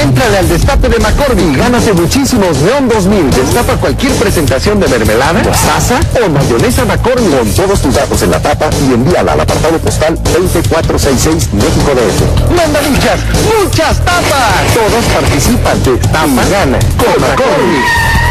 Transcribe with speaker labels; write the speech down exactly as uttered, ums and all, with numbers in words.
Speaker 1: Éntrale al destape de McCormick y gánate muchísimos Neon dos mil. Destapa cualquier presentación de mermelada, mostaza o mayonesa McCormick con todos tus datos en la tapa y envíala al apartado postal veinte cuatrocientos sesenta y seis, México D F. ¡Manda muchas, muchas tapas! Todos participan. Destapa, gana con McCormick.